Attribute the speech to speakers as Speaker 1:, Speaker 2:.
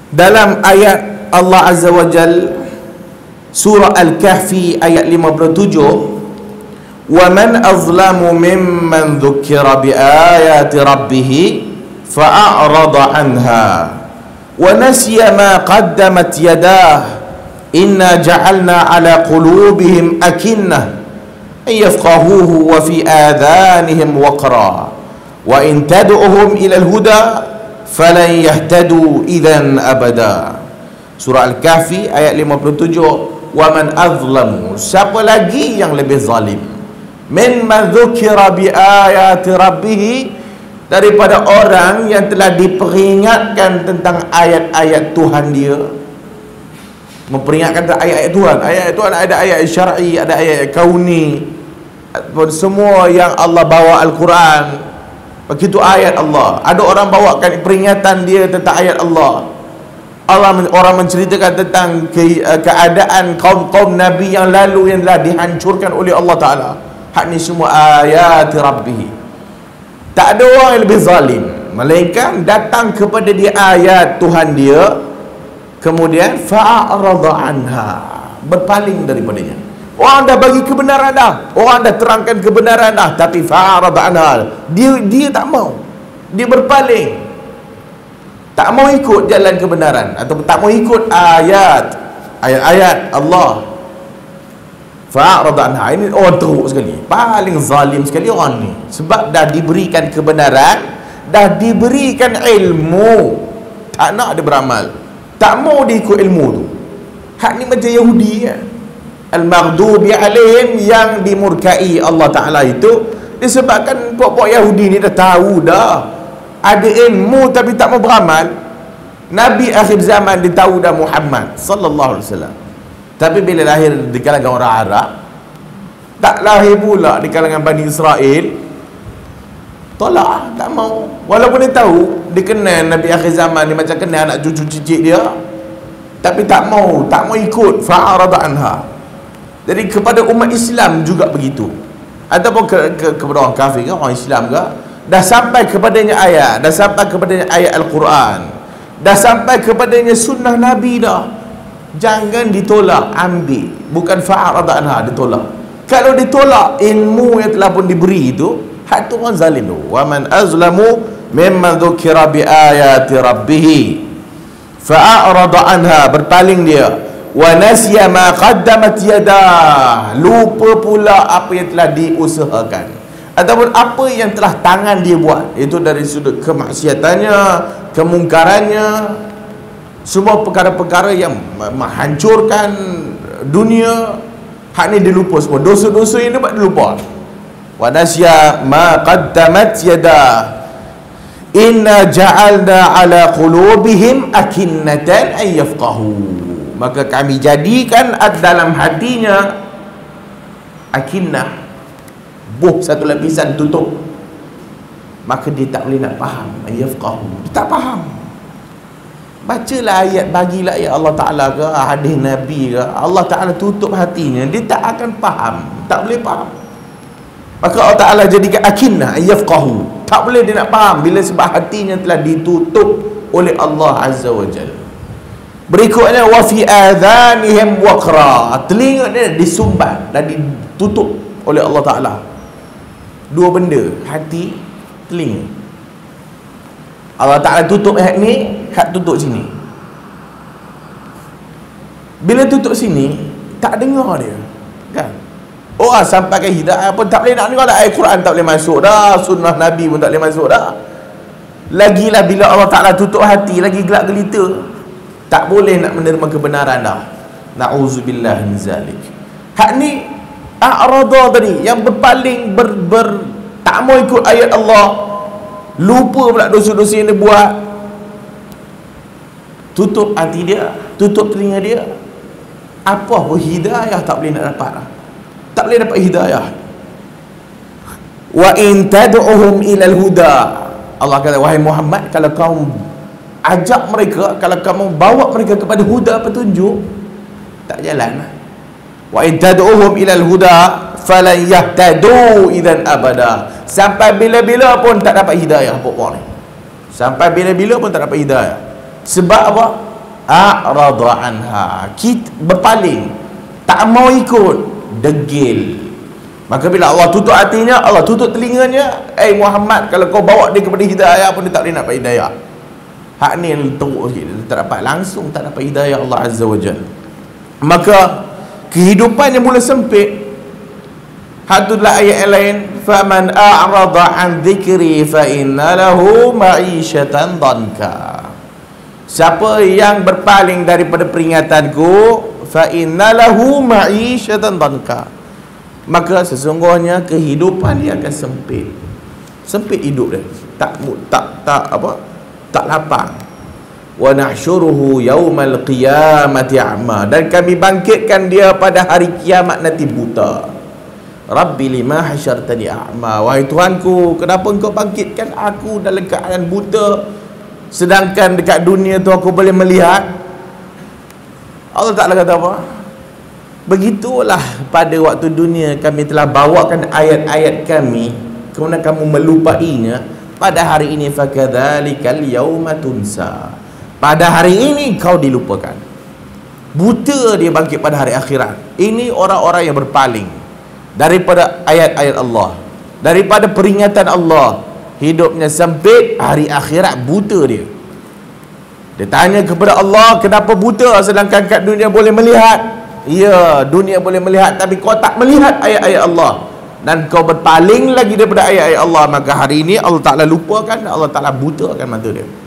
Speaker 1: dalam ayat Allah Azza wa Jal surah Al-Kahfi ayat 57, wa man azlamu mimman dzukira bi ayati rabbih fa'arada anha wa nasiya ma qaddamat yadah inna ja'alna ala qulubihim akinnah an yafqahuhu wa fi adhanihim waqra wa in tad'uhum ila al-huda falan yahtadu idzan abada. Surah Al-Kahfi ayat 57. Wa man azlamu, siapa lagi yang lebih zalim, mimman dzukira bi ayati rabbih, daripada orang yang telah diperingatkan tentang ayat-ayat Tuhan dia. Memperingatkan tentang ayat-ayat Tuhan. Ayat-ayat Tuhan ada ayat syar'i, ada ayat kauni, semua yang Allah bawa Al-Quran. Begitu ayat Allah. Ada orang bawakan peringatan dia tentang ayat Allah. Orang menceritakan tentang keadaan kaum-kaum Nabi yang lalu yang telah dihancurkan oleh Allah Ta'ala. Hak ni semua ayat Rabbih. Tak ada orang yang lebih zalim, melainkan datang kepada dia ayat Tuhan dia, kemudian fa'arada anha, berpaling daripadanya. Orang dah bagi kebenaran dah, orang dah terangkan kebenaran dah, tapi fa'arada anha, dia tak mau, dia berpaling, tak mau ikut jalan kebenaran, atau tak mau ikut ayat-ayat Allah. Fa'arada anha, ini orang teruk sekali, paling zalim sekali orang ni. Sebab dah diberikan kebenaran, dah diberikan ilmu, tak nak dia beramal, tak mau dia ikut ilmu tu. Hak ni macam Yahudi kan, al-maghdubi alaihim, yang dimurkai Allah Ta'ala itu disebabkan puak-puak Yahudi ni dah tahu dah, ada ilmu tapi tak mau beramal. Nabi akhir zaman dia tahu dah Muhammad sallallahu alaihi wasallam, tapi bila lahir di kalangan orang Arab, tak lahir pula di kalangan Bani Israel, tolak, tak mau. Walaupun dia tahu, dia kenal Nabi akhir zaman, dia macam kenal anak cucu cicit dia, tapi tak mau ikut. Fa'arada anha. Jadi kepada umat Islam juga begitu, ataupun kepada orang kafir ke, orang Islam ke, dah sampai kepadanya ayat, dah sampai kepadanya ayat Al-Quran, dah sampai kepadanya sunnah Nabi dah, jangan ditolak, ambil. Bukan fa'arada anha, ditolak. Kalau ditolak ilmu yang telah pun diberi itu, hak tu orang zalim tu. Wa man azlamu mimman dzukira bi ayati rabbih fa'arada anha, berpaling dia. Wa nasiya ma qaddamat yadah, lupa pula apa yang telah diusahakan, ataupun apa yang telah tangan dia buat, itu dari sudut kemaksiatannya, kemungkarannya, semua perkara-perkara yang menghancurkan dunia. Hak ni dia lupa semua, dosa-dosa ini buat dia lupa. Wa nasya ma qaddamat yadah inna ja'alna ala qulubihim akinnatan an yafqahu, maka kami jadikan dalam hatinya akinnah, satu lapisan tutup, maka dia tak boleh nak faham. An yafqahu, dia tak faham. Bacalah ayat, bagilah ayat Allah Ta'ala ke, hadis Nabi ke, Allah Ta'ala tutup hatinya, dia tak akan faham, tak boleh faham. Maka Allah Ta'ala jadikan akinnah, yafqahu, tak boleh dia nak faham, bila sebab hatinya telah ditutup oleh Allah Azza wa Jalla. Berikutnya, wa fi adhanihim waqra, telinga dia disumbat dan ditutup oleh Allah Ta'ala. Dua benda, hati, telinga. Allah Ta'ala tutup hak ni, hak tutup sini. Bila tutup sini, tak dengar dia kan. Orang sampai ke hidayah pun tak boleh nak dengar dah, ayat Quran tak boleh masuk dah, sunnah Nabi pun tak boleh masuk dah. Lagilah bila Allah Ta'ala tutup hati, lagi gelap gelita, tak boleh nak menerima kebenaran dah. Na'udzubillah min zalik. Hak ni a'rada tadi, yang berpaling, tak mau ikut ayat Allah, lupa pula dosa-dosa yang dia buat, tutup hati dia, tutup telinga dia, apa pun hidayah tak boleh nak dapat lah. Tak boleh dapat hidayah. Wa in tad'uhum ilal huda, Allah kata, wahai Muhammad, kalau kamu ajak mereka, kalau kamu bawa mereka kepada huda, petunjuk, tak jalan. Wa in tad'uhum ilal huda falan yahtadu idzan abada, sampai bila-bila pun tak dapat hidayah puak-puak ni. Sampai bila-bila pun tak dapat hidayah. Sebab apa? a'rada anha, kita berpaling, tak mau ikut, degil. Maka bila Allah tutup hatinya, Allah tutup telinganya, Muhammad, kalau kau bawa dia kepada hidayah pun dia tak boleh nak dapat hidayah. Hak ni teruk sikit, dia tak dapat langsung, tak dapat hidayah Allah Azza wa Jalla. Maka kehidupannya mula sempit. Hadudlah ayat yang lain, faman a'rada an dhikri fa inna lahu ma'isyatan dhanka. Siapa yang berpaling daripada peringatanku, fa inna lahu ma'isyatan dhanka, maka sesungguhnya kehidupan dia akan sempit. Sempit hidup dia. Tak lapang. Wa nahsyuruhu yaumal qiyamati a'ma, dan kami bangkitkan dia pada hari kiamat nanti buta. Rabbi lima hasyartani a'ma, wahai Tuhanku, kenapa engkau bangkitkan aku dalam keadaan buta, sedangkan dekat dunia tu aku boleh melihat? Allah Ta'ala kata apa? Begitulah pada waktu dunia kami telah bawakan ayat-ayat kami, kemudian kamu melupainya. Pada hari ini fakadzalikal yauma tunsa, pada hari ini kau dilupakan. Buta dia bangkit pada hari akhirat. Ini orang-orang yang berpaling daripada ayat-ayat Allah, daripada peringatan Allah. Hidupnya sempit, hari akhirat buta dia. Dia tanya kepada Allah, kenapa buta sedangkan kat dunia boleh melihat? Ya, dunia boleh melihat, tapi kau tak melihat ayat-ayat Allah, dan kau berpaling lagi daripada ayat-ayat Allah. Maka hari ini Allah Ta'ala lupakan, Allah Ta'ala butakan mata dia.